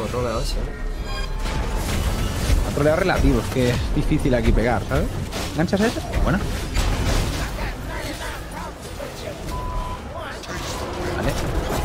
me ha troleado ese. Ha troleado relativo, es que es difícil aquí pegar, ¿sabes? ¿Enganchas ese? Bueno. Vale.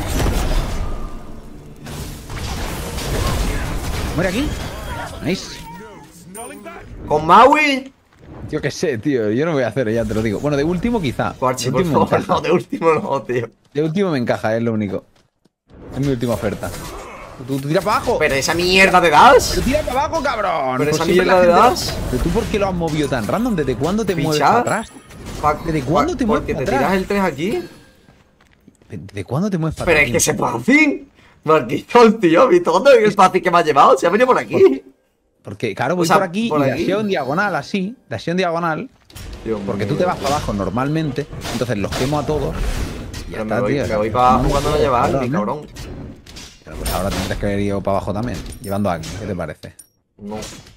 ¿Muere aquí? Nice. ¡Con Maui! Yo qué sé, tío. Yo no voy a hacer, ya te lo digo. Bueno, de último quizá. Parche, De por último favor, me encaja. no, de último no, tío. De último me encaja, es lo único. Es mi última oferta. Tú tira para abajo. Pero esa mierda de das. Pero tira para abajo, cabrón. Pero Pues esa siempre mierda la de gente- das. Pero tú, ¿por qué lo has movido tan random? ¿Desde cuándo te mueves Pichar. para atrás? ¿Desde cuándo te mueves Porque para te tiras atrás? el 3 aquí. ¿Desde cuándo te mueves para Pero atrás? es que ese fácil. Maldito, tío. Mi tonto en el fácil que me ha llevado. Se ha venido por aquí. Porque, claro, voy O sea, por aquí por y aquí. dasheo en diagonal, así. Dasheo en diagonal. Dios Porque mío. tú te vas para abajo normalmente. Entonces los quemo a todos. Y ya Pero está, me voy, tío. me voy para abajo cuando no lleva Cabrón, Agni, ¿no? cabrón. Pero pues ahora tendrás que haber ido para abajo también. Llevando a Agni. ¿Qué te parece? No.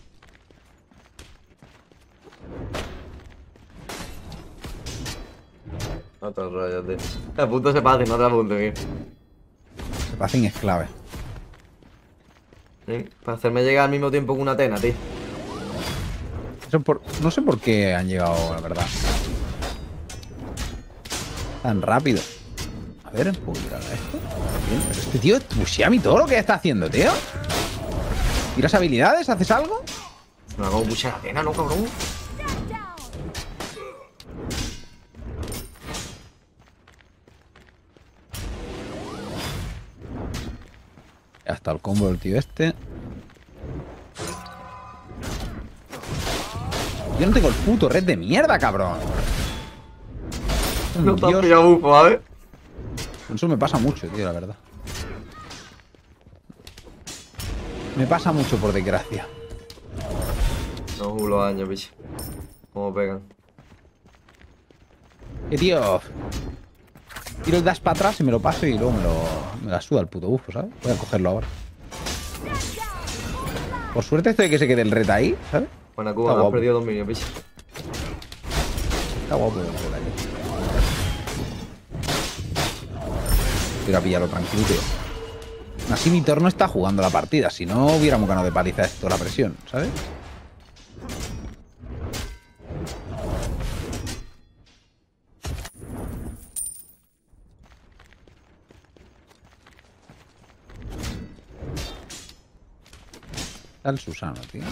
No te rollo, tío. El punto se pasa y no te apunto, tío. El passing es clave. Sí, para hacerme llegar al mismo tiempo que una Atena, tío. No sé por qué han llegado, la verdad. Tan rápido. A ver, ¿puedo tirar a esto? Bien, pero este tío, Xiaomi, todo lo que está haciendo, tío. ¿Tiras habilidades? ¿Haces algo? Me hago mucha Atena, ¿no, cabrón? Ya está el combo del tío este. Yo no tengo el puto red de mierda, cabrón. No te has Dios. pillado bufo, ¿sabes? Eso me pasa mucho, tío, la verdad. Me pasa mucho, por desgracia. No jugo los años, bicho. Cómo pegan. Que tío. Tiro el dash para atrás y me lo paso y luego me la suda el puto bufo, ¿sabes? Voy a cogerlo ahora. Por suerte esto de que se quede el red ahí, ¿sabes? Buena Está Cuba, me has guapo. perdido 2 minions, bicho. Está guapo el red ahí. Quiero a pillarlo tranquilo, tío. Así mi torno está jugando la partida. Si no, hubiéramos ganado de paliza esto, la presión, ¿sabes? Está el Susano, tío.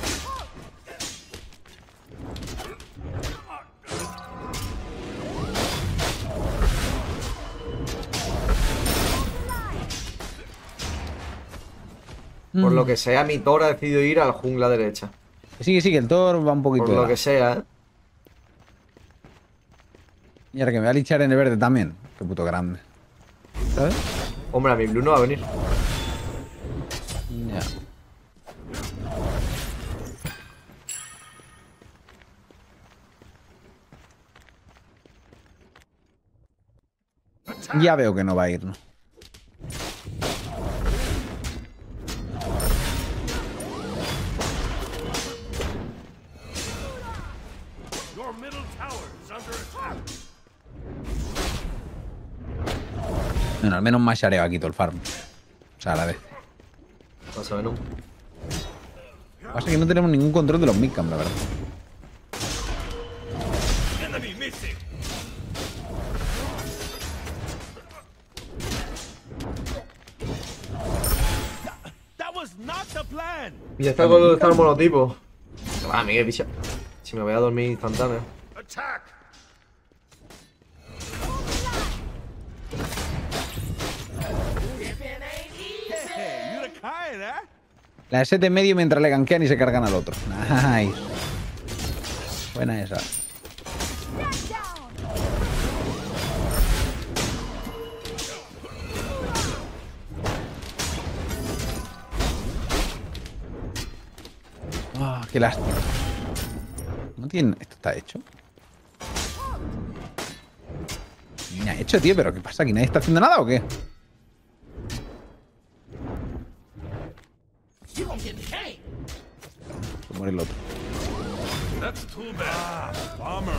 Por lo que sea, mi Thor ha decidido ir a la jungla derecha. Sí, que el Thor va un poquito. Por lo de que lado. sea, ¿eh? Y ahora que me va a lichar en el verde también. Qué puto grande. ¿Sabes? Hombre, a mi Blue no va a venir. Ya. Ya veo que no va a ir, ¿no? Your middle tower is under attack. Bueno, al menos más shareo aquí todo el farm. O sea, a la vez. Vas a ver, ¿no? Lo que pasa es que no tenemos ningún control de los midcam, la verdad. Enemy missing. That was not the plan. Y ya está con el estar monotipo. Va, Miguel, bicho. Si me voy a dormir instantáneo. Attack. Hey, you're the kind, eh? La S de medio mientras le gankean y se cargan al otro. Nice. Buena esa. Ah, qué lástima. No tiene... ¿Esto está hecho? ¿Quién ha hecho, tío? ¿Pero qué pasa? ¿Aquí nadie está haciendo nada o qué? Se muere el otro. That's too bad. Bummer.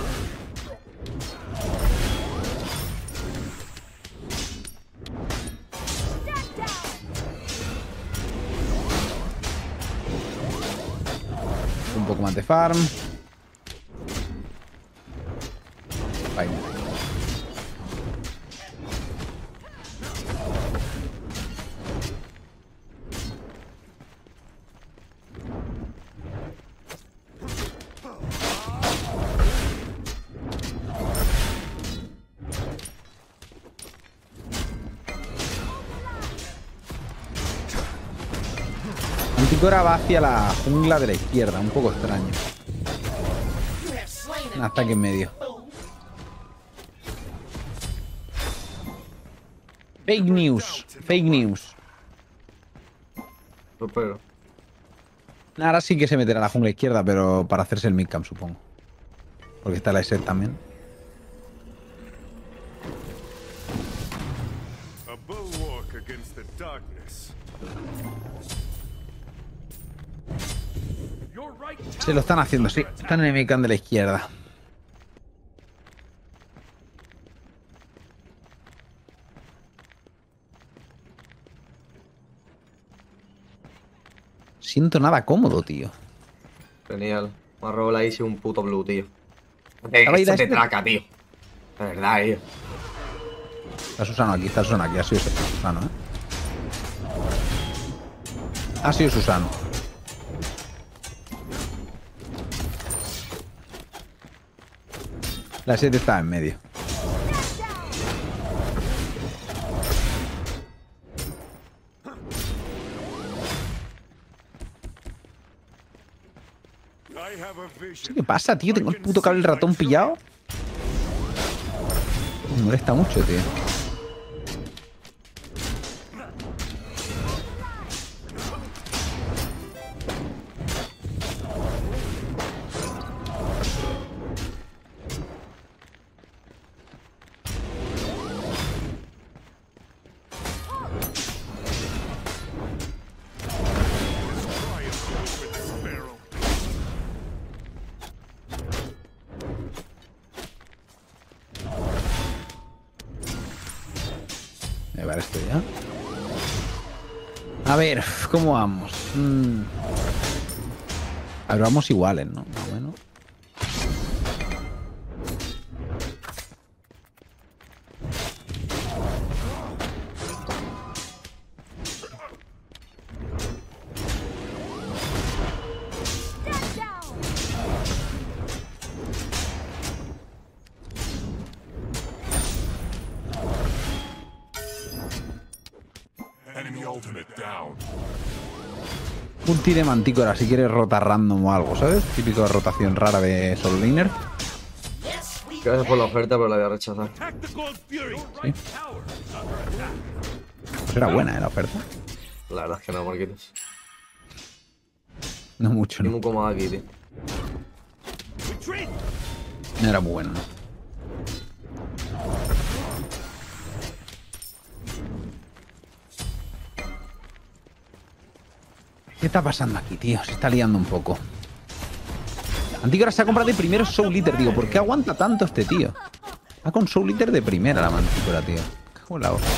un poco más de farm. Ahí. Manticora va hacia la jungla de la izquierda, un poco extraño. Un ataque en medio. Fake news, fake news. Lo espero. Ahora sí que se meterá a la jungla izquierda, pero para hacerse el midcamp, supongo. Porque está la ESET también. A bulwark against the darkness. Your right Se lo están haciendo, sí. Están en el midcamp de la izquierda. Siento nada cómodo, tío. Genial. Me ha robado la Easy un puto blue, tío. Estaba ahí Esto la te este- traca, tío. De verdad, tío. Está Susano aquí, está Susano aquí. Ha sido Susano, ¿eh? Ha sido Susano. La 7 está en medio. I have a vision. ¿Qué pasa, tío? Tengo el puto cable del ratón pillado. Me molesta mucho, tío. With this barrel. Me vale esto ya. A ver, ¿cómo vamos? A ver, vamos iguales, ¿no? Más o menos. Enemy ultimate down. Ulti de Mantícora si quieres rotar random o algo, ¿sabes? Típico de rotación rara de Soul Laner. Gracias por la oferta, pero la voy a rechazar. Attack the Gold Fury. Your Sí. right tower is under attack. Pues era buena, la oferta. La verdad es que no, Marquitos. No mucho, Estoy ¿no? muy cómodo aquí, tío. Retreat. No era muy bueno, ¿no? ¿Qué está pasando aquí, tío? Se está liando un poco. Mantícora se ha comprado de primero Soul Eater, digo. ¿Por qué aguanta tanto este tío? Va con Soul Eater de primera la Mantícora, tío. Cago en la hostia.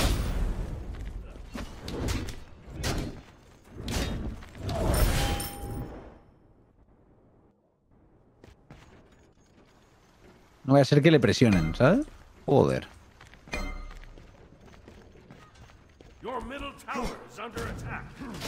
No vaya a ser que le presionen, ¿sabes? Joder. Your middle tower is under attack.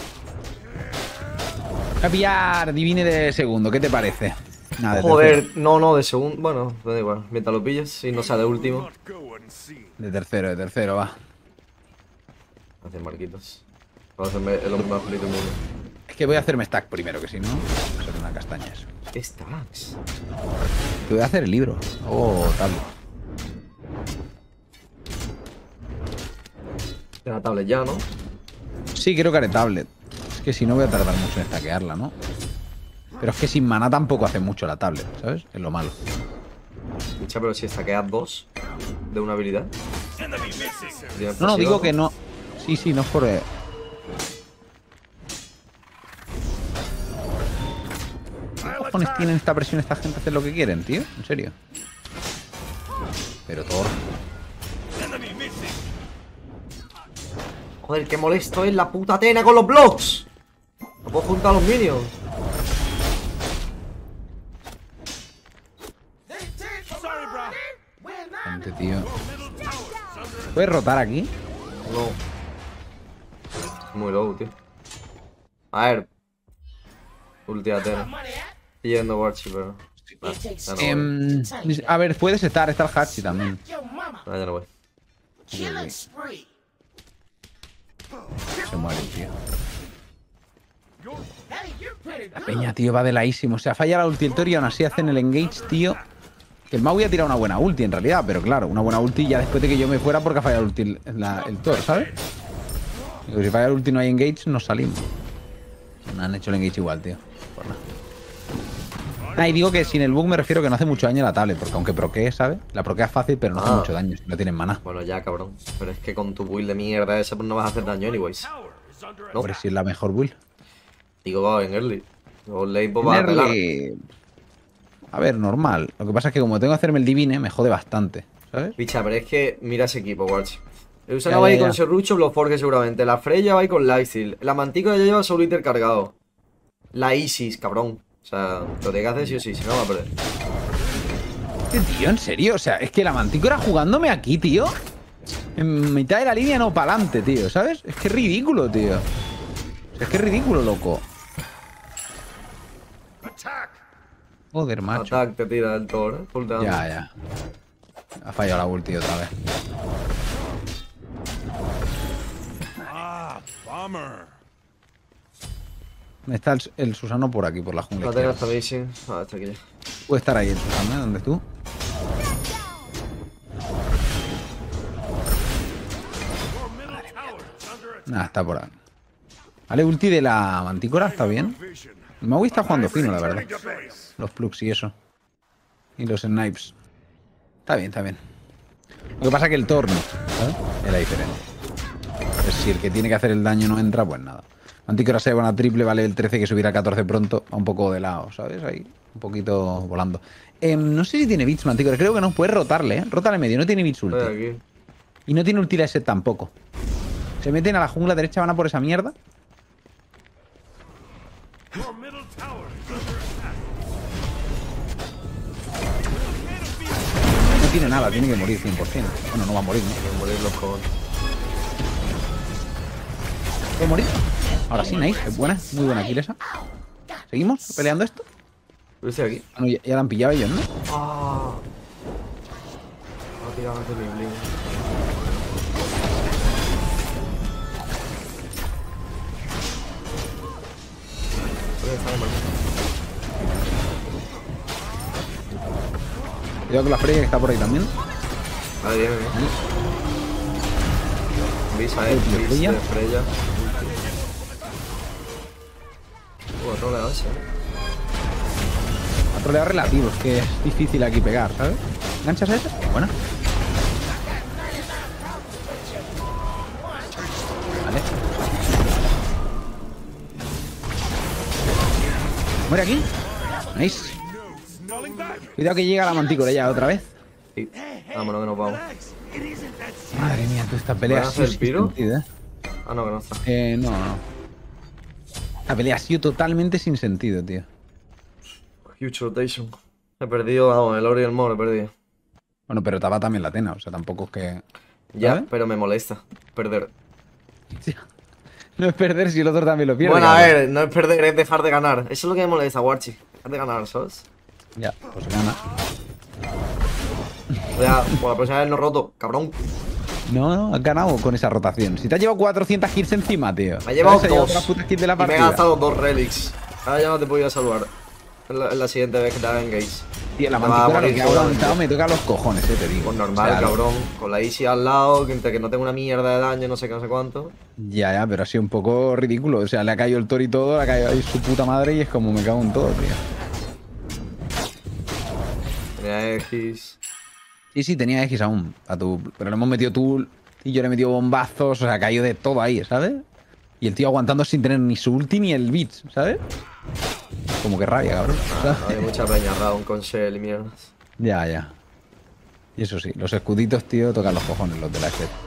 Voy a pillar Divine de segundo, ¿qué te parece? Nada, de tercero. Joder, no, de segundo. Bueno, da igual. Mientras lo pilles y no sea de último. Not go unseen. De tercero, va. Gracias, Marquitos. Para hacerme el hombre más feliz del mundo. Es que voy a hacerme stack primero, que si no, va a ser una castaña eso. ¿Qué stacks? Que voy a hacer el libro. Oh, tal. De la tablet ya, ¿no? Sí, creo que haré tablet. Es que si no voy a tardar mucho en stackearla, ¿no? Pero es que sin maná tampoco hace mucho la tablet, ¿sabes? Es lo malo. Picha, pero si stackeas dos de una habilidad. Enemy missing. ya No, no, pasiva, digo que no. Sí, no es por... ¿Qué cojones tienen esta presión esta gente a hacer lo que quieren, tío? En serio. Pero Thor. Enemy missing. Joder, qué molesto es la puta Atena con los blocks. No puedo juntar los minions. Este tío. ¿Puedes rotar aquí? No. Muy low, tío. A ver. Ulti Athena. Estoy yendo Warchi, pero. Nah, ya no voy. A ver, puedes estar. Está el Hachi también. Nah, ya no voy. Se muere, tío. La peña, tío, va de laísimo. O sea, falla la ulti el Thor y aún así hacen el engage, tío. Que el Maui ha tirado una buena ulti, en realidad. Pero claro, una buena ulti ya después de que yo me fuera porque ha fallado el ulti el Thor, ¿sabes? Digo, si falla el ulti y no hay engage, nos salimos. No han hecho el engage igual, tío. Por nada. Y digo que sin el bug me refiero que no hace mucho daño la tablet. Porque aunque proquee, ¿sabes? La proquea fácil, pero no hace mucho daño. No tienen maná. Bueno, ya, cabrón. Pero es que con tu build de mierda esa pues no vas a hacer daño, anyways. No, pero si es la mejor build. Digo, en early. Luego late pues va a pelar. A ver, normal. Lo que pasa es que como tengo que hacerme el divine, me jode bastante, ¿sabes? Picha, pero es que mira ese equipo, Watch. El Usana va a ir con Serrucho, Bloodforge seguramente. La Freya va a ir con Lifesteal. La Mantico ya lleva Soul Eater cargado. La Isis, cabrón. O sea, lo tiene que hacer sí o sí, si no va a perder. Tío, en serio, o sea, es que la Mantico era jugándome aquí, tío. En mitad de la línea no para adelante, tío, ¿sabes? Es que es ridículo, tío. O sea, es que es ridículo, loco. Joder, macho. Attack te tira del Thor, ¿eh? Full down. Ya. Ha fallado la ulti otra vez. Está el Susano por aquí, por la jungla. La tengo hasta Missing. Ah, está aquí ya. Puede estar ahí el Susano, ¿eh? ¿Dónde tú? Nada, está por ahí. Vale, ulti de la Mantícora, está bien. El Maui está jugando fino, la verdad. Los plugs y eso. Y los snipes. Está bien, está bien. Lo que pasa es que el torno, ¿sabes? Es la diferencia. Pues si el que tiene que hacer el daño no entra, pues nada. Mantícora se lleva una triple, vale el 13, que subirá a 14 pronto. A un poco de lado, ¿sabes? Ahí, un poquito volando. No sé si tiene bits Mantícora, creo que no. Puedes rotarle, ¿eh? Rótale medio, no tiene bits ulti. Y no tiene ulti la set tampoco. Se meten a la jungla derecha, van a por esa mierda. No tiene nada, tiene que morir 100%. Bueno, no va a morir, ¿no? Tienen que morir los cojones. ¿Puedo morir? Ahora sí, nice. Es buena, muy buena kill esa. ¿Seguimos peleando esto? Yo estoy aquí. Ah, no, ya la han pillado ellos, ¿no? Ah. Ha tirado antes mi blink. Cuidado con la Freya que está por ahí también. Vale, bien, bien. Visa, Freya. Freya. No le das, Ha troleado relativo, es que es difícil aquí pegar, ¿sabes? ¿Enganchas a esa? Buena. Vale. Muere aquí. Nice. Cuidado que llega la Mantícora ya otra vez. Sí. Vámonos que nos vamos. Madre mía, toda esta pelea ¿Puedes ha sido hacer sin piro? sentido, ¿eh? Ah, no, que no está. No. La pelea ha sido totalmente sin sentido, tío. Huge rotation. He perdido, vamos, el oro y el moro he perdido. Bueno, pero estaba también la Athena, o sea, tampoco es que... Ya, ¿sabes? pero me molesta perder. No es perder si el otro también lo pierde. Bueno, a cabrón. ver, no es perder, es dejar de ganar. Eso es lo que me molesta, Warchi. Dejar de ganar, ¿sabes? Ya, pues gana. O sea, por la próxima vez no roto, cabrón. No, has ganado con esa rotación. Si te has llevado 400 kills encima, tío. Me he llevado ¿Sabes? Se ha dos. las putas kills de la Y me he partida. gastado 2 relics. Ahora ya no te puedo ir a salvar. En la siguiente vez que te haga engage. Tío, la Te vas a Mantícora lo morir que ha seguramente. aguantado me toca los cojones, te digo. Pues normal, O sea, cabrón. Con la Easy al lado, que entre que no tengo una mierda de daño, no sé qué, no sé cuánto. Ya, pero ha sido un poco ridículo. O sea, le ha caído el Thor y todo, le ha caído ahí su puta madre y es como me cago en todo, tío. Tenía X. Sí, tenía X aún. Pero le hemos metido tool y yo le he metido bombazos, o sea, ha caído de todo ahí, ¿sabes? Y el tío aguantando sin tener ni su ulti ni el beat, ¿sabes? Como que rabia, cabrón. ¿Sabes? Había mucha peña round con Shell y mierdas. Ya. Y eso sí, los escuditos, tío, tocan los cojones los de la set.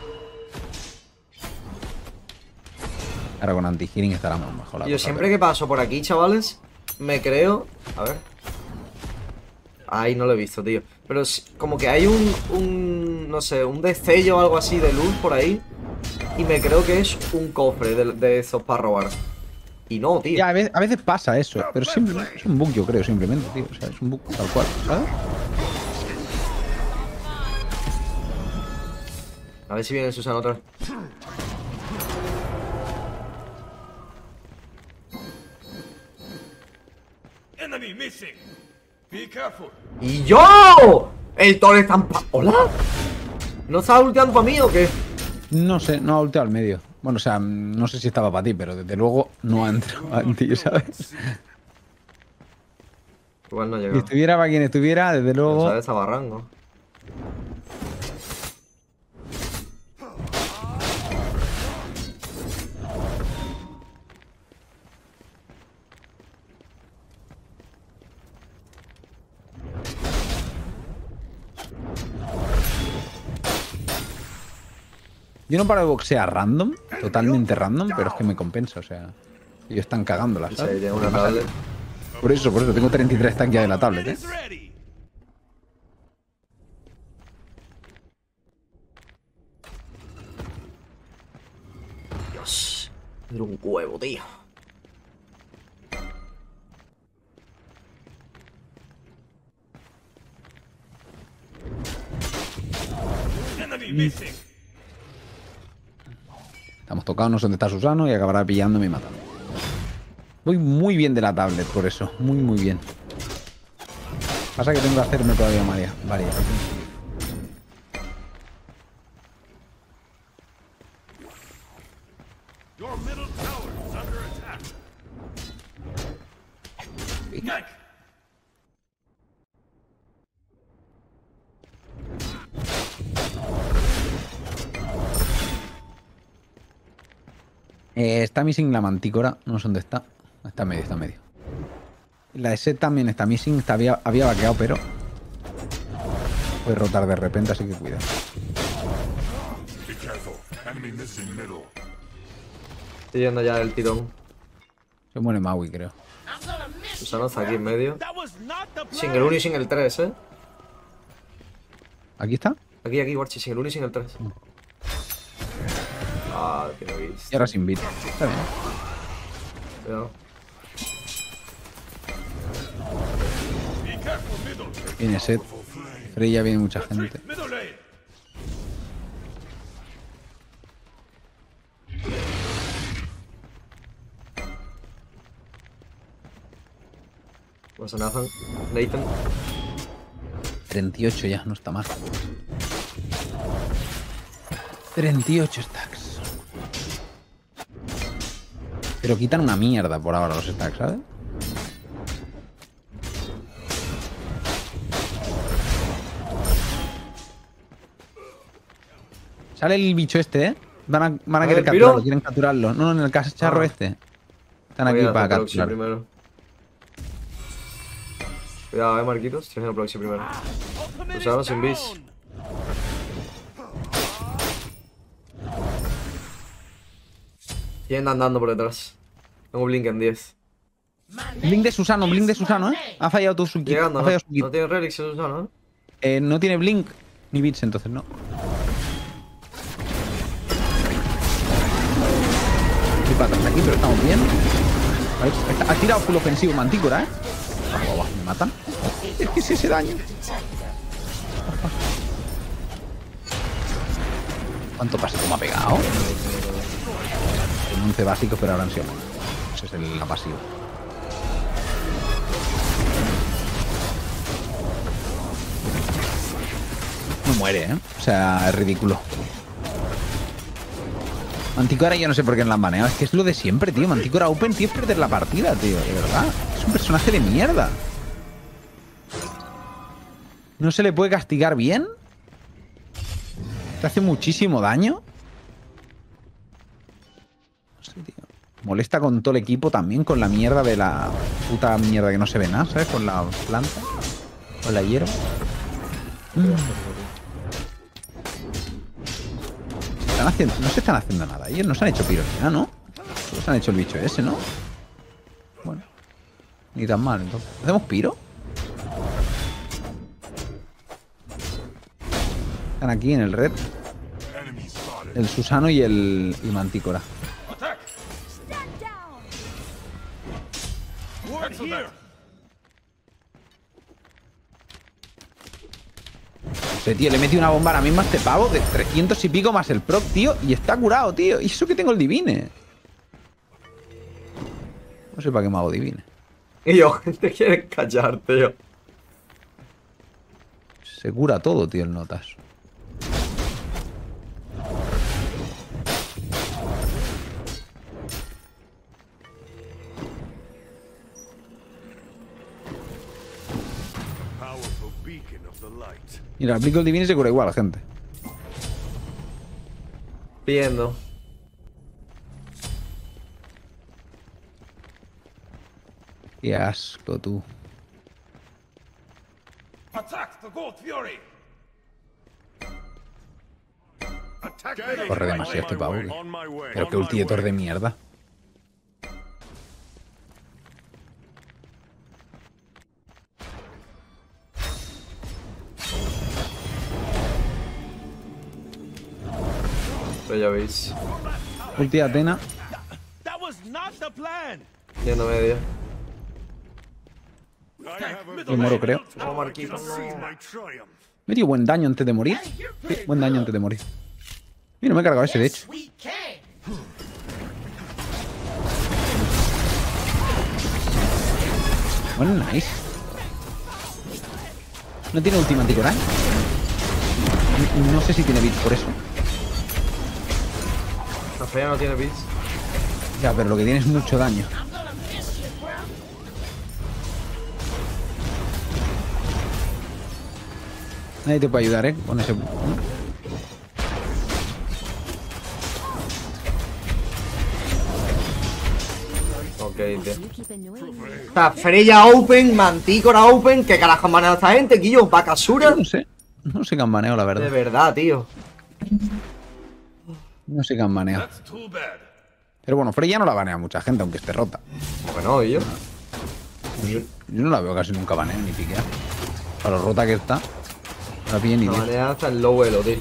Ahora con anti-healing estará más mejor la Yo cosa, siempre pero- que paso por aquí, chavales, me creo... A ver. Ay, no lo he visto, tío. Pero como que hay un no sé, un destello o algo así de luz por ahí. Y me creo que es un cofre de esos para robar. Y no, tío. Ya, a veces pasa eso, pero simplemente es un bug, yo creo, simplemente, tío. O sea, es un bug tal cual, ¿sabes? A ver si viene Susana otra vez. Enemy missing. Be careful. ¡Y yo! El Thor está en ¿Hola? ¿No estaba ulteando para mí o qué? No sé, no ha ulteado al medio. Bueno, o sea, no sé si estaba para ti, pero desde luego no ha entrado en ti, ¿sabes? Igual no Si llega. estuviera para quien estuviera, desde luego... ¿Sabes? Estaba rango. Yo no paro de boxear random, totalmente random, pero es que me compensa, o sea... Ellos están cagándola, Sí, ¿sabes? tiene una tablet. Por eso, tengo 33 tanques ya de la tablet, ¿eh? Is ready. Dios. Era un huevo, tío. Enemy missing. Estamos tocados, no sé dónde está Susano y acabará pillándome y matando. Voy muy bien de la tablet, por eso. Muy, muy bien. Pasa que tengo que hacerme todavía varias. Your middle tower is under attack. Neck. Está missing la mantícora. No sé dónde está. Está en medio, está en medio. La de Set también está missing. Había vaqueado, pero... puede rotar de repente, así que cuidado. Be careful. Enemy missing middle. Estoy yendo ya del tirón. Se muere Maui, creo. Susano está aquí en medio. That was not the plan. Sin el 1 y sin el 3, ¿eh? ¿Aquí está? Aquí, Warchi, sin el 1 y sin el 3. Ah, que no he visto. Y ahora sin beat. Está bien. Cuidado. Be careful middle. Viene Set. Freya, viene mucha gente. Middle lane. Pasa Nathan. Nathan. 38 ya, no está mal. 38 stacks. Pero quitan una mierda por ahora los stacks, ¿sabes? Sale el bicho este, ¿eh? Van a querer ¿el capturarlo, piro? quieren capturarlo. No, en el cacharro Ah. este. Están aquí Voy a para hacer proxy capturar. primero. Cuidado, Marquitos. Estoy haciendo proxy primero. Ultimate is Susano sin bis. down. Siguen andando por detrás. Tengo blink en 10. Blink de Susano, ¿eh? Ha fallado todo su kit. Llegando, Ha ¿no? fallado su kit. No tiene relics en Susano, ¿eh? No tiene blink ni bits, entonces no. Estoy para atrás aquí, pero estamos bien. A ver, ha tirado full ofensivo Mantícora, ¿eh? Me matan. Es que es ese daño. ¿Cuánto pasivo me ha pegado? En 11 básicos, pero ahora han sido menos. Ese es la pasiva. No muere, ¿eh? O sea, es ridículo. Mantícora yo no sé por qué no la han baneado. Es que es lo de siempre, tío. Mantícora Open, tío, es perder la partida, tío. De verdad. Es un personaje de mierda. ¿No se le puede castigar bien? ¿Te hace muchísimo daño? No sé, tío. Molesta con todo el equipo también, con la mierda de la puta mierda que no se ve nada, ¿sabes? Con la planta. Con la hierba. No se están haciendo nada. Ellos no se han hecho pirosidad, ¿no? Solo se han hecho el bicho ese, ¿no? Bueno. Ni tan mal, entonces. ¿Hacemos piro? Están aquí en el red. El Susano y el Mantícora. No sé, tío, le metí una bomba ahora mismo a este pavo de 300 y pico más el proc, tío. Y está curado, tío. Y eso que tengo el divine. No sé para qué me hago divine. Y yo, te quieres callar, tío. Se cura todo, tío, el notas. Powerful beacon of the light. Mira, aplico el divine y se cura igual, gente. Viendo. Qué asco, tú. Attack the Gold Fury. Corre demasiado este pavo. Pero qué ultietor de mierda. Pero ya veis. Ulti de Atena. That was not the plan. Yendo medio. El moro, creo. No, Marquito, My triumph. Me dio buen daño antes de morir. Sí, buen daño antes de morir. Mira, me he cargado ese, de hecho. Bueno, nice. No tiene ulti Mantícora, ¿eh? No sé si tiene bit por eso. La fea no tiene bits. Ya, pero lo que tiene es mucho daño. Nadie te puede ayudar, ¿eh? Con ese... Ok, tío. O sea, Freya Open, Mantícora Open. ¿Qué carajo han manejado esta gente, Guillo? ¿Bakasura? No sé. No sé qué han maneado, la De verdad. verdad, tío. No sé qué han maneado. That's too bad. Pero bueno, Freya no la banea mucha gente, aunque esté rota. Bueno, Guillo. Yo no la veo casi nunca banea ni piquea. Para lo rota que está. No la pilla ni La Dios. manera hasta el low elo, tío.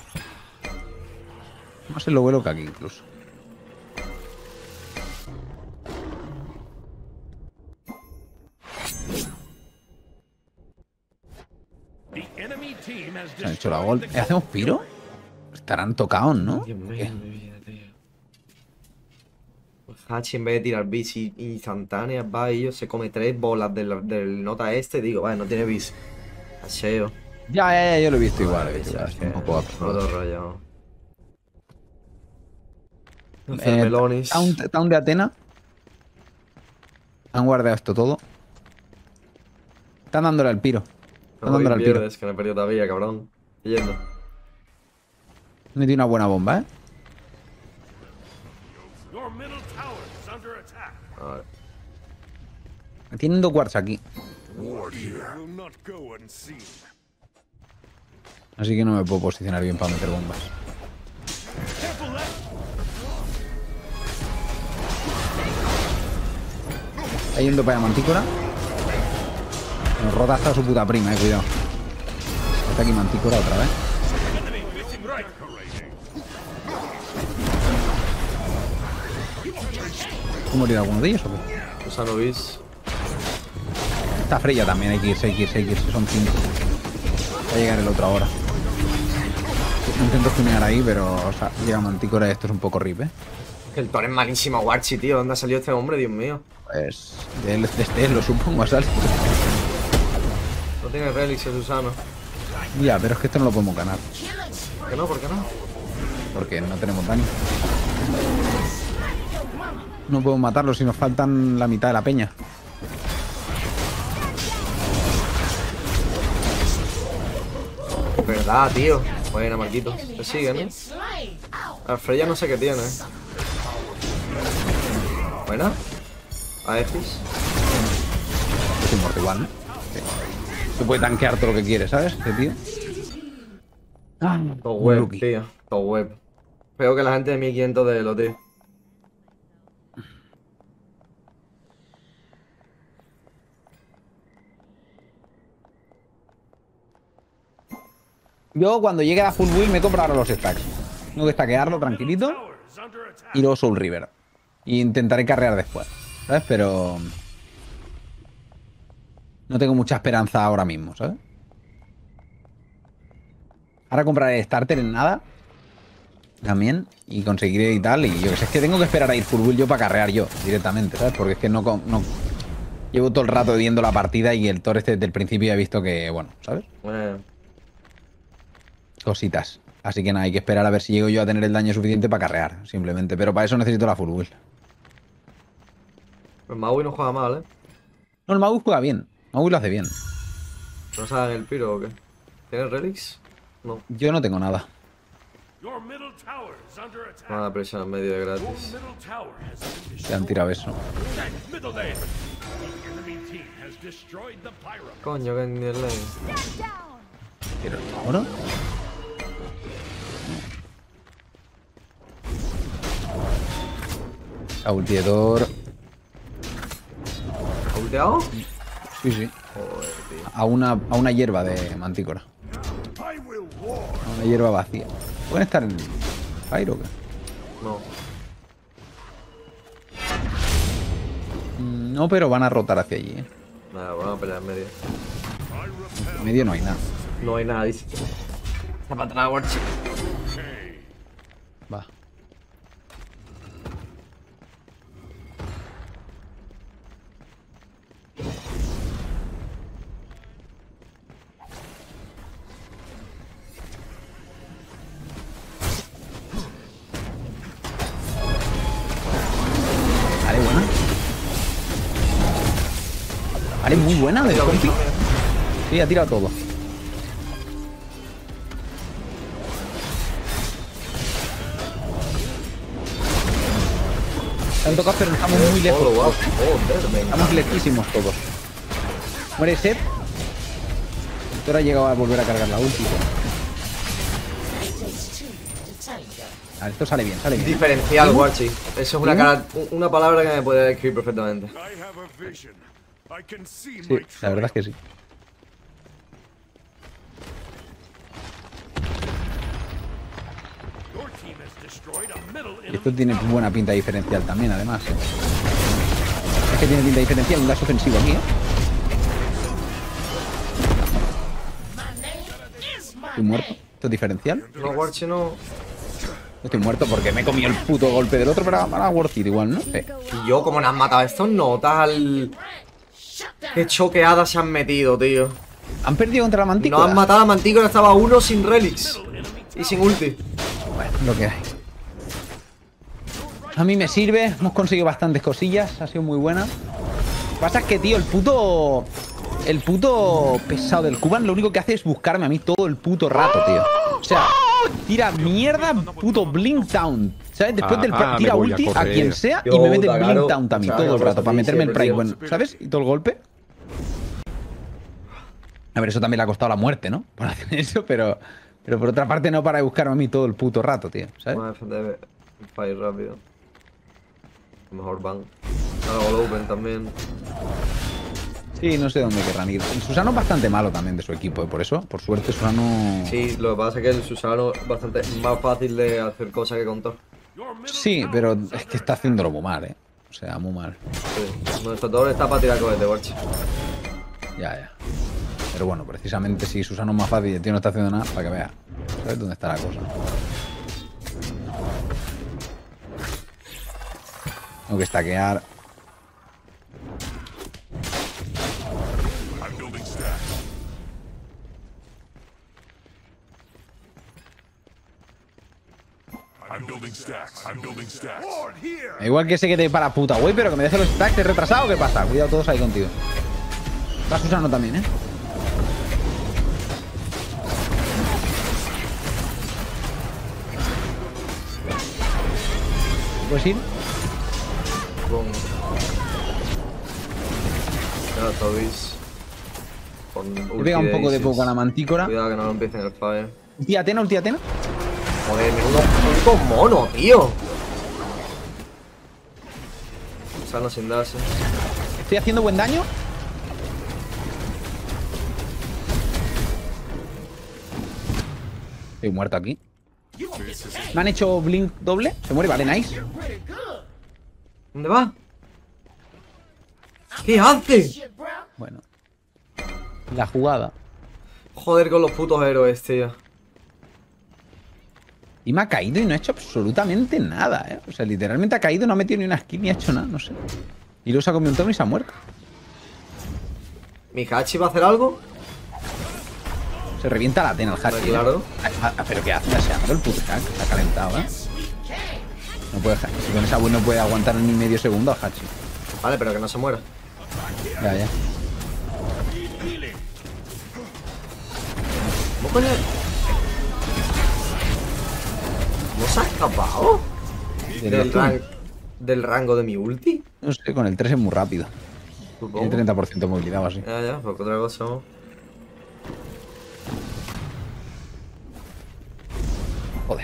Más el vuelo que aquí incluso. The enemy team has Se han hecho la destroyed gol. the ¿Hacemos piro? Estarán tocados, ¿no? Dios mío, ¿Qué? mi vida, tío. Hachi en vez de tirar bits instantáneas, va y yo se come 3 bolas del nota este. Digo, vale, no tiene bits. Hacheo. Ya, yo lo he visto igual. Vale, Está es un poco absurdo. todo rayado. Melonis. Town de Atena. Han guardado esto todo. Están dándole al piro. Están dándole al piro. Pierdes, que no he perdido todavía, cabrón. Yendo. Me dio una buena bomba, ¿eh? Your middle tower is under attack. A ver. Tienen 2 wards aquí. Will not go unseen. Así que no me puedo posicionar bien para meter bombas. Careful left. Está yendo para allá Mantícora. Nos rota hasta su puta prima, cuidado. Está aquí Mantícora otra vez. Enemy missing right. ¿Puedo morir alguno de ellos o qué? Usando bis. Está Freya también, hay que irse, son 5. Va a llegar el otro ahora. Intento stunear ahí, pero o sea, llega Mantícora y esto es un poco rip, ¿eh? El Thor es malísimo, Warchi, tío. ¿Dónde ha salido este hombre, Dios mío? Pues de este lo supongo, ¿sabes? No tiene relics el Susano. Ya, pero es que esto no lo podemos ganar. ¿Por qué no? ¿Por qué no? Porque no tenemos daño. No podemos matarlo si nos faltan la mitad de la peña. Verdad, tío. Bueno, Marquito. Te sigue, ¿no? A Freya no sé qué tiene. Buena. A Efis. Es un muerto igual, ¿no? Sí. Se puede tanquear todo lo que quiere, ¿sabes? Este tío. Todo un web, rookie. tío. Todo web. Peor que la gente de 1500 de Elo, tío. Yo cuando llegue a full build me compro ahora los stacks. Tengo que stackearlo tranquilito. Tower is under attack. Y luego Soul River. Y intentaré carrear después. ¿Sabes? Pero... no tengo mucha esperanza ahora mismo, ¿sabes? Ahora compraré starter en nada. También. Y conseguiré y tal. Y yo que sé, es que tengo que esperar a ir full build yo para carrear yo directamente, ¿sabes? Porque es que no... Llevo todo el rato viendo la partida y el Thor este desde el principio he visto que... bueno, ¿sabes? Cositas. Así que nada, hay que esperar a ver si llego yo a tener el daño suficiente para carrear, simplemente. Pero para eso necesito la full build. Pues Maui no juega mal, ¿eh? No, el Magus juega bien. Magus lo hace bien. ¿No saben el piro o qué? ¿Tienes relics? No. Yo no tengo nada. Your middle tower is under attack. Nada, presión en medio de Your gratis. middle tower has been Se han tirado eso. destroyed. Middle lane. The enemy team has destroyed the pyro. Coño, que ni el lane. Pero ahora... La ulti de Thor. ¿Ha ulteado? Sí, sí. Joder, tío. A una hierba de mantícora. I will war. A una hierba vacía. ¿Pueden estar en Pyro o qué? No. No, pero van a rotar hacia allí, ¿eh? Nada, vamos a pelear en medio. En medio no hay nada. No hay nada, dice. Está para atrás, Warchi. Va. Vale, buena. Vale, muy buena del compi. Sí, ha tirado todo. Se han tocado, pero estamos muy lejos. Oh, wow. todos. Joder, venga. Estamos lejísimos todos. Muere Seth. Ahora ha llegado a volver a cargar la ulti. A ver, esto sale bien, sale bien. Diferencial, Warchi. Eso es una palabra que me puede describir perfectamente. I have a vision. I can see Sí, my la verdad es que sí. Your team has destroyed a middle Y esto enemy tiene tower. buena pinta diferencial también, además. Es que tiene pinta diferencial, un gas ofensivo aquí, ¿eh? Estoy muerto. ¿Esto es diferencial? No, Warchi no. Estoy muerto porque me he comido el puto golpe del otro, pero ahora worth it igual, ¿no? Sí. Y yo, como no has matado estos notas al. Qué choqueadas se han metido, tío. ¿Han perdido contra la No mantícora? han matado a la mantícora, estaba uno sin relics. Y sin ulti. Bueno, lo que hay. A mí me sirve, hemos conseguido bastantes cosillas, ha sido muy buena. Lo que pasa es que, tío, el puto pesado del Cuban lo único que hace es buscarme a mí todo el puto rato, tío. O sea, tira mierda, puto Blink Down. ¿Sabes? Después del tira me voy a ulti a correr. quien sea y Yo, me mete claro. Blink Down también Claro, todo el por rato eso para meterme el siempre, Prime, tío. bueno, ¿sabes? Y todo el golpe. A ver, eso también le ha costado la muerte, ¿no? Por hacer eso, pero por otra parte no para de buscarme a mí todo el puto rato, tío. ¿Sabes? Vamos a defender el fire rápido. Mejor van. Ahora Gol Open también. Sí, no sé dónde querrán ir. El Susano es bastante malo también de su equipo, por eso, por suerte, Susano... Sí, lo que pasa es que el Susano es bastante más fácil de hacer cosas que con Thor. Your middle Sí, pero es que está haciéndolo muy mal, ¿eh? O sea, muy mal. Sí. Nuestro Thor está para tirar cohetes, Warchi. Ya. Pero bueno, precisamente si Susano es más fácil y el tío no está haciendo nada, para que vea. ¿Sabes dónde está la cosa? Tengo que stackear. I'm building stacks. I'm building stacks. I'm building stacks. Lord here. Da igual que sé que te para puta, güey, pero que me deje los stacks, ¿te he retrasado o qué pasa? Cuidado todos ahí contigo. Va Susano también, ¿eh? ¿Puedes ir? Con. Ya, Tobis. Con Le ulti pega un poco de Isis. poco a la mantícora. Cuidado que no lo empiecen el fire. Ulti Atena, ulti Atena. Joder, menudo mono, tío. Susano sin darse. Estoy haciendo buen daño. Estoy muerto aquí. Me han hecho blink doble. Se muere, vale, nice. ¿Dónde va? ¿Qué hace? Bueno. La jugada. Joder con los putos héroes, tío. Y me ha caído y no ha hecho absolutamente nada, ¿eh? O sea, literalmente ha caído, no ha metido ni una skill ni ha hecho nada, no sé. Y luego se ha comido un tono y se ha muerto. ¿Mi Hachi va a hacer algo? Se revienta la tena el hack. Claro. Pero ¿qué hace? Se ha dado el puto hack. Se ha calentado, ¿eh? No puede, si con esa win no puede aguantar ni medio segundo al Hachi. Vale, pero que no se muera. Ya, ya. ¿Cómo coño? ¿Cómo se ha escapado? ¿Del rango de mi ulti? No sé, con el 3 es muy rápido. Supongo. Tiene 30% de movilidad o así. Ya, porque otra cosa. Joder.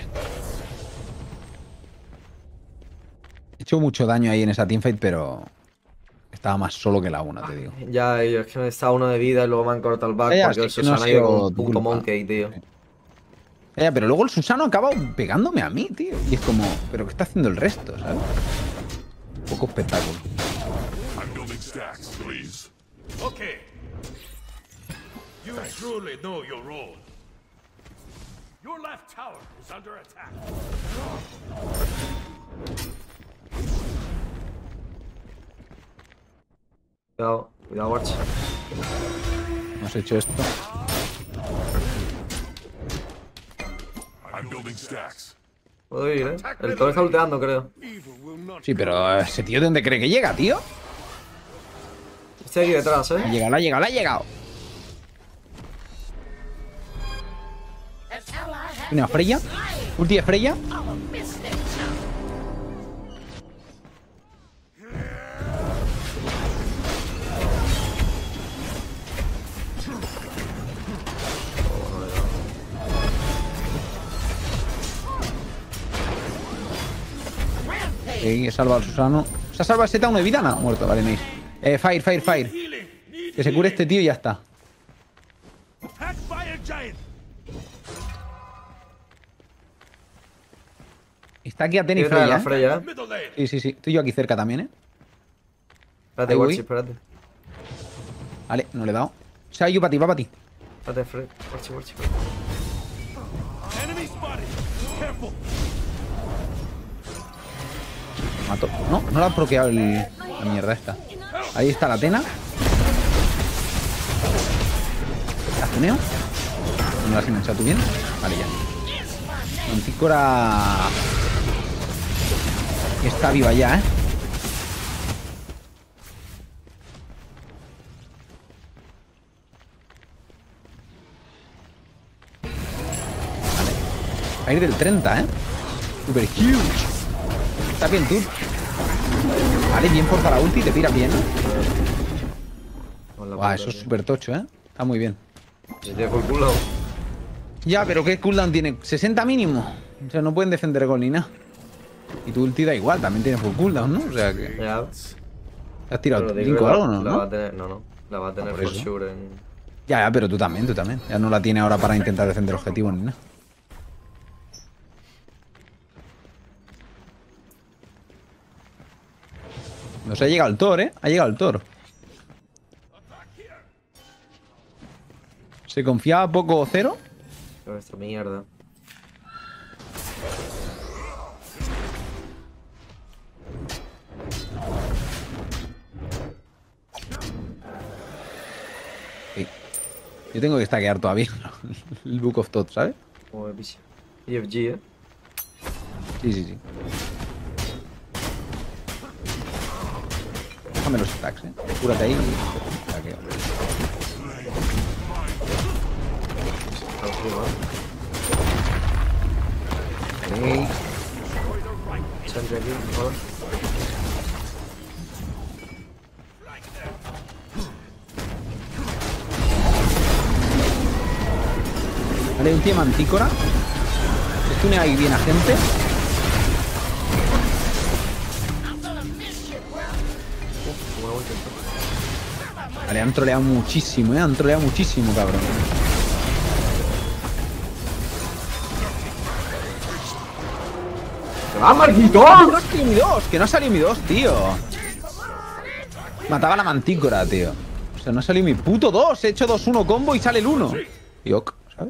He hecho mucho daño ahí en esa teamfight, pero estaba más solo que la una, te digo. Ya, yo es que me estaba uno de vida y luego me han cortado el back Ya, porque el sí que no ha Susana ha ido sido con un tu puto culpa. monkey, tío. Pero luego el Susano ha acabado pegándome a mí, tío. Y es como, ¿pero qué está haciendo el resto, sabes? Poco espectáculo. I'm building stacks, please. Okay. You truly know your role. Your left tower is under attack. Cuidado, cuidado, Watch. Hemos hecho esto. I'm building stacks. Puedo ir, ¿eh? El todo está ulteando, creo. Evil will not Sí, pero ese tío, ¿de dónde cree que llega, tío? Estoy aquí detrás, Ha ¿eh? llegado, ha llegado, ha llegado. Tiene a Freya. Ulti de Freya. He salvado al Susano. Se ha salvado el Z, uno de vida, no, muerto, vale, nice. Fire, fire, fire. Que se cure este tío y ya está. attacked by a giant. Está aquí Aten y Tiene otra de Freya, la ¿eh? Freya, ¿eh? Middle lane. Sí, sí, sí. Estoy yo aquí cerca también, ¿eh? Espérate, Ahí voy. Watch, espérate. Vale, no le he dado. O sea, yo para ti, va para ti. Espérate, Fred. Watch. Enemy spotted. Careful. Mato. No, no le ha bloqueado la mierda esta. Ahí está la Atena. ¿La tuneo? ¿No la has enganchado tú bien? Vale, ya. Mantícora está viva ya, ¿eh? Vale. Va a ir del 30, ¿eh? Super huge. Está bien tú. Vale, bien forza la ulti, te tira bien, ¿no? Con la Guau, puta, eso es tío. súper tocho, ¿eh? Está muy bien. Se tiene full cooldown. Ya, pero ¿qué cooldown tiene? 60 mínimo. O sea, no pueden defender gol ni nada. Y tu ulti da igual, también tiene full cooldown, ¿no? O sea que... Ya. ¿Te has tirado Pero digo blink que o algo, no? la va a tener, no. La va a tener por for eso. sure en... Ya, pero tú también, tú también. Ya no la tiene ahora para intentar defender objetivos ni nada. Nos ha llegado el Thor, ¿eh? Ha llegado el Thor. Se confiaba poco cero. Pero esta mierda. Sí. Yo tengo que stackear todavía el Book of Thought, ¿sabes? Como me pisa. EFG, ¿eh? Sí, sí, sí. Déjame los stacks, ¿eh? Cúrate ahí y stackeo. Está encima, Ok. Sentry aquí, hola. Vale, un tío mantícora. Estune ahí bien a gente. Como una vuelta esto. Vale, han troleado muchísimo, Han troleado muchísimo, cabrón. ¡Se va, Marquito! No ha salido mi 2, que no ha salido mi 2, tío. Mataba a la mantícora, tío. O sea, no ha salido mi puto 2. He hecho 2-1 combo y sale el 1. Y ok, ¿sabes?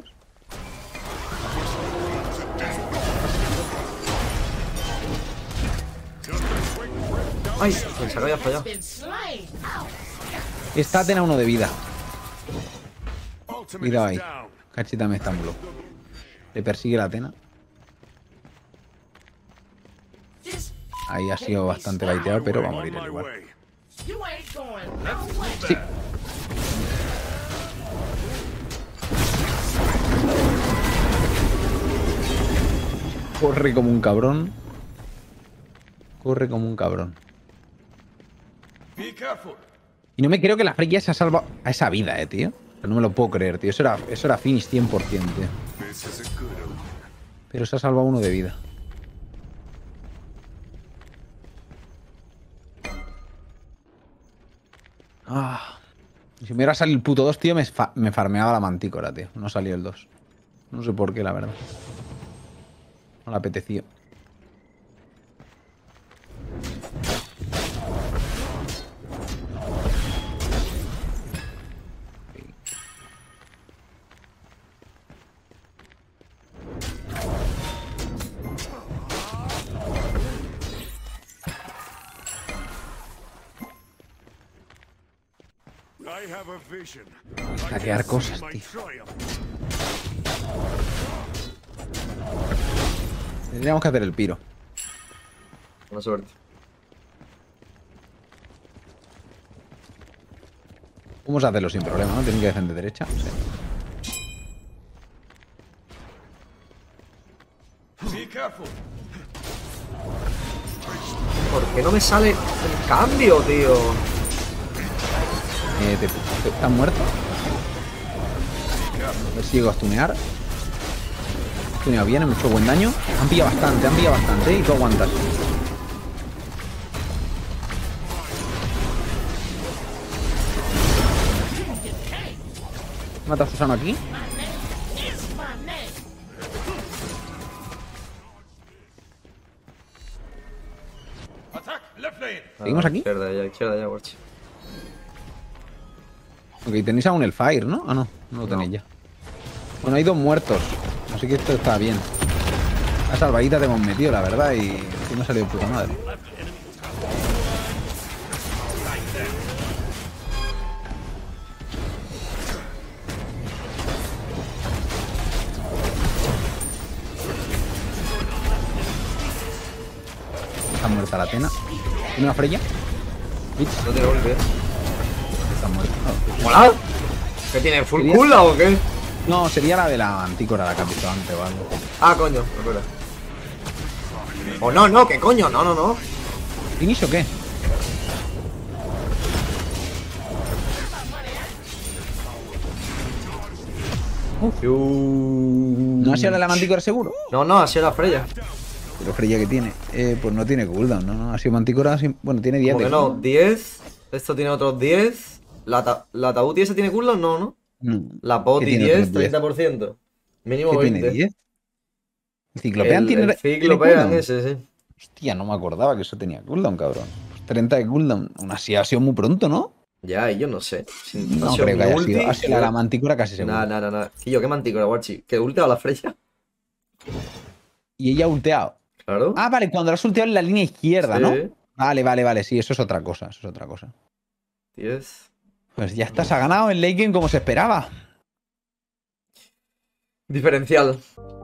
¡Ay! Pensaba que había fallado. Está Atena 1 de vida. Ultimate Cuidado ahí. is down. Cachita me estambulo. Le persigue la Atena. Ahí ha sido bastante baiteado, pero va a morir On el my igual. way. Sí. Corre como un cabrón. Corre como un cabrón. Be careful. Y no me creo que la Freya se ha salvado a esa vida, tío. No me lo puedo creer, tío. Eso era finish 100%, tío. This is a good omen. Pero se ha salvado uno de vida. Ah. Si me hubiera salido el puto 2, tío, me farmeaba la mantícora, tío. No salió el 2. No sé por qué, la verdad. No le apetecía. I have a vision. Hackear cosas, My tío. triumph. Tendríamos que hacer el piro. Buena suerte. Vamos a hacerlo sin problema, ¿no? Tienen que defender derecha. Sí. Be careful. ¿Por qué no me sale el cambio, tío? ¿Estás muerto? A ver si llego a stunear. Stuneado bien, he hecho buen daño. Han pillado bastante, ¿eh? Y tú aguantas. Mata a Susano aquí. Attack left lane. ¿Seguimos aquí? Izquierda ya, Warchi. Ok, tenéis aún el Fire, ¿no? Ah, no, no lo tenéis ya. Bueno, hay 2 muertos. Así que esto está bien. La salvadita te hemos metido, la verdad, y sí me ha salido de puta madre. Está muerta la Atena. ¿Tiene una Freya? Bitch, No tiene golpe. está muerta. ¿Mola? ¿Qué tiene? ¿Full Sería- cooldown o qué? No, sería la de la Antícora, la que has visto antes o algo. Ah, coño, espera. Oh, no, ¿qué coño? No. ¿Finish o qué? ¿No ha sido la de la Mantícora seguro? No, ha sido la Freya. Pero Freya que tiene. Pues no tiene cooldown, ¿no? Ha sido Mantícora. Bueno, tiene 10 ¿Cómo de que no? cooldown. 10. Esto tiene otros 10. La Tabuti ese tiene cooldown, no. No. La Poti ¿Qué tiene 10, otros 10? 30%. Mínimo ¿Qué 20. tiene 10? ¿El Ciclopean El tiene Ciclopean cooldown? ese, sí. Hostia, no me acordaba que eso tenía cooldown, cabrón. Pues 30 de cooldown. Aún así ha sido muy pronto, ¿no? Ya, y yo no sé. No creo que haya sido. Ha sido la de la Mantícora casi seguro. Nah. Y yo, qué mantico la Warchi. ¿Que ultea a la Freya? Y ella ha ulteado. Claro. Ah, vale, cuando la has ulteado en la línea izquierda, Sí. ¿no? Vale, sí, eso es otra cosa, 10. Pues ya estás, ha ganado el late game como se esperaba. Diferencial.